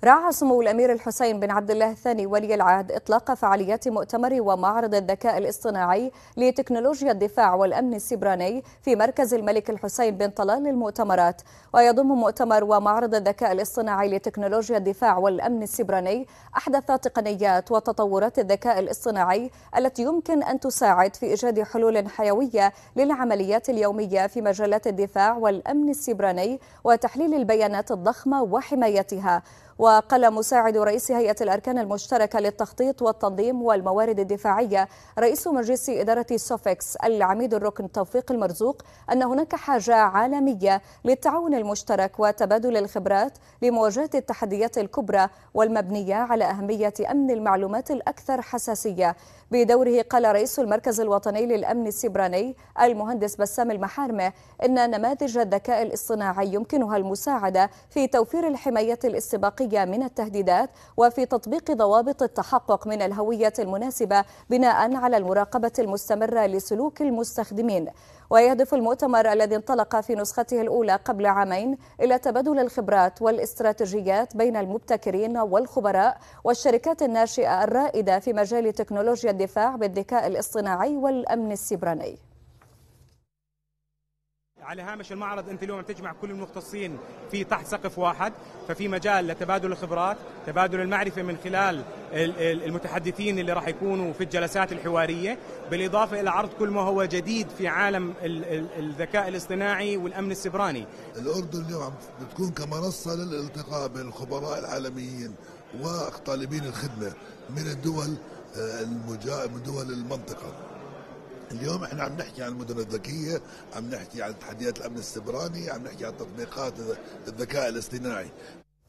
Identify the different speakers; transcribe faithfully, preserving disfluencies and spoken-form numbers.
Speaker 1: راعى سمو الأمير الحسين بن عبد الله الثاني ولي العهد إطلاق فعاليات مؤتمر ومعرض الذكاء الاصطناعي لتكنولوجيا الدفاع والأمن السيبراني في مركز الملك الحسين بن طلال للمؤتمرات. ويضم مؤتمر ومعرض الذكاء الاصطناعي لتكنولوجيا الدفاع والأمن السيبراني أحدث تقنيات وتطورات الذكاء الاصطناعي التي يمكن أن تساعد في إيجاد حلول حيوية للعمليات اليومية في مجالات الدفاع والأمن السيبراني وتحليل البيانات الضخمة وحمايتها. وقال مساعد رئيس هيئة الأركان المشتركة للتخطيط والتنظيم والموارد الدفاعية رئيس مجلس إدارة سوفيكس العميد الركن توفيق المرزوق أن هناك حاجة عالمية للتعاون المشترك وتبادل الخبرات لمواجهة التحديات الكبرى والمبنية على أهمية أمن المعلومات الأكثر حساسية. بدوره قال رئيس المركز الوطني للأمن السيبراني المهندس بسام المحارمة إن نماذج الذكاء الاصطناعي يمكنها المساعدة في توفير الحماية الاستباقية من التهديدات وفي تطبيق ضوابط التحقق من الهوية المناسبة بناء على المراقبة المستمرة لسلوك المستخدمين. ويهدف المؤتمر الذي انطلق في نسخته الأولى قبل عامين إلى تبادل الخبرات والاستراتيجيات بين المبتكرين والخبراء والشركات الناشئة الرائدة في مجال تكنولوجيا الدفاع بالذكاء الاصطناعي والأمن السيبراني.
Speaker 2: على هامش المعرض انت اليوم تجمع كل المختصين في تحت سقف واحد، ففي مجال لتبادل الخبرات، تبادل المعرفه من خلال المتحدثين اللي راح يكونوا في الجلسات الحواريه، بالاضافه الى عرض كل ما هو جديد في عالم الذكاء الاصطناعي والامن السيبراني.
Speaker 3: الاردن اليوم بتكون كمنصه للالتقاء بين الخبراء العالميين وطالبين الخدمه من الدول المجا... من دول المنطقه. اليوم احنا عم نحكي عن المدن الذكيه، عم نحكي عن تحديات الامن السيبراني، عم نحكي عن تطبيقات الذكاء الاصطناعي.